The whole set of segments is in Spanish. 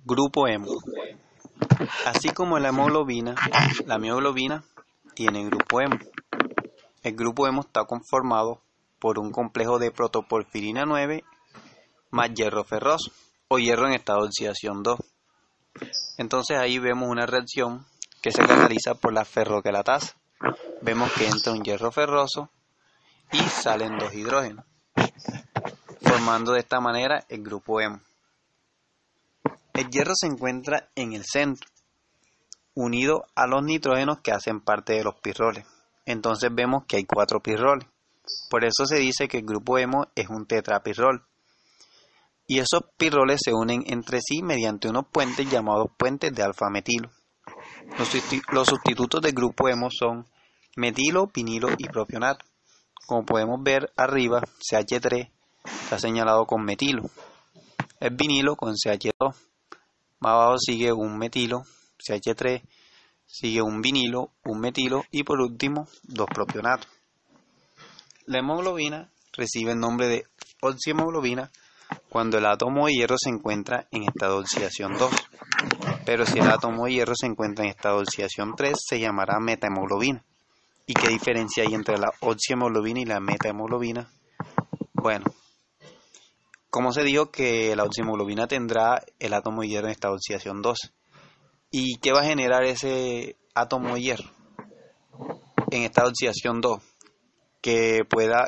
Grupo hemo. Así como la hemoglobina, la mioglobina tiene grupo hemo. El grupo hemo está conformado por un complejo de protoporfirina 9 más hierro ferroso o hierro en estado de oxidación 2. Entonces ahí vemos una reacción que se cataliza por la ferroquelatasa. Vemos que entra un hierro ferroso y salen dos hidrógenos, formando de esta manera el grupo hemo. El hierro se encuentra en el centro, unido a los nitrógenos que hacen parte de los pirroles. Entonces vemos que hay 4 pirroles. Por eso se dice que el grupo hemo es un tetrapirrol. Y esos pirroles se unen entre sí mediante unos puentes llamados puentes de alfa-metilo. Los sustitutos del grupo hemo son metilo, vinilo y propionato. Como podemos ver arriba, CH3 está señalado con metilo. El vinilo con CH2. Más abajo sigue un metilo, CH3, sigue un vinilo, un metilo y por último 2 propionatos. La hemoglobina recibe el nombre de oxihemoglobina cuando el átomo de hierro se encuentra en estado de oxidación 2. Pero si el átomo de hierro se encuentra en estado de oxidación 3, se llamará metahemoglobina. ¿Y qué diferencia hay entre la oxihemoglobina y la metahemoglobina? Bueno, como se dijo que la oxihemoglobina tendrá el átomo de hierro en estado de oxidación 2. ¿Y qué va a generar ese átomo de hierro en estado de oxidación 2? Que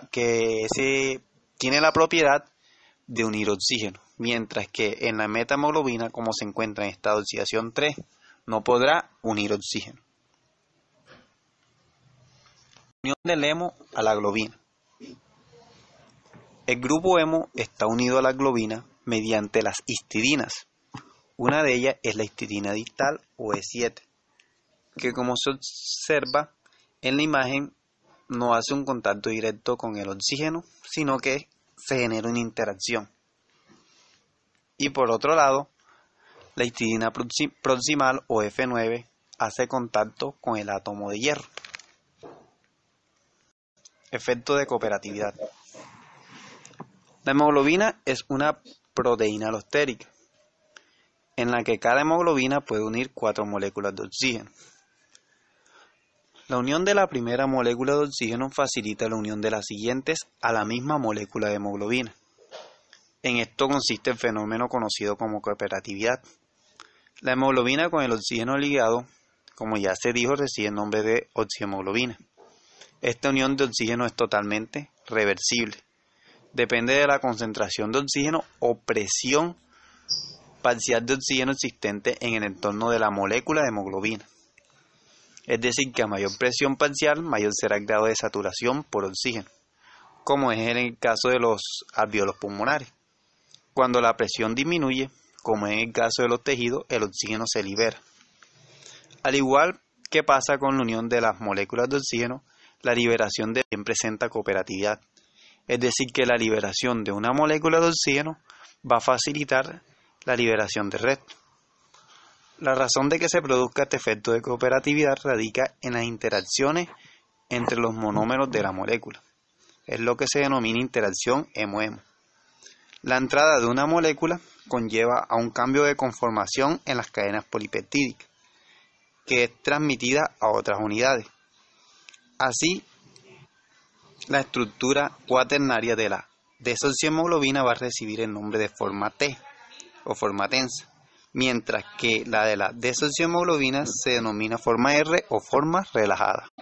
tiene la propiedad de unir oxígeno, mientras que en la metahemoglobina, como se encuentra en estado de oxidación 3, no podrá unir oxígeno. Unión del hemo a la globina. El grupo hemo está unido a la globina mediante las histidinas. Una de ellas es la histidina distal o E7, que como se observa en la imagen no hace un contacto directo con el oxígeno, sino que se genera una interacción. Y por otro lado, la histidina proximal o F9 hace contacto con el átomo de hierro. Efecto de cooperatividad. La hemoglobina es una proteína alostérica, en la que cada hemoglobina puede unir 4 moléculas de oxígeno. La unión de la primera molécula de oxígeno facilita la unión de las siguientes a la misma molécula de hemoglobina. En esto consiste el fenómeno conocido como cooperatividad. La hemoglobina con el oxígeno ligado, como ya se dijo, recibe el nombre de oxihemoglobina. Esta unión de oxígeno es totalmente reversible. Depende de la concentración de oxígeno o presión parcial de oxígeno existente en el entorno de la molécula de hemoglobina. Es decir, que a mayor presión parcial, mayor será el grado de saturación por oxígeno, como es en el caso de los alvéolos pulmonares. Cuando la presión disminuye, como en el caso de los tejidos, el oxígeno se libera. Al igual que pasa con la unión de las moléculas de oxígeno, la liberación de también presenta cooperatividad. Es decir, que la liberación de una molécula de oxígeno va a facilitar la liberación del resto. La razón de que se produzca este efecto de cooperatividad radica en las interacciones entre los monómeros de la molécula. Es lo que se denomina interacción hemo-hemo. La entrada de una molécula conlleva a un cambio de conformación en las cadenas polipeptídicas, que es transmitida a otras unidades. Así, la estructura cuaternaria de la desoxihemoglobina va a recibir el nombre de forma T o forma tensa, mientras que la de la desoxihemoglobina se denomina forma R o forma relajada.